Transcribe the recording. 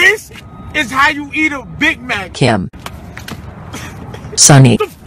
This is how you eat a Big Mac. Kim. Sunny.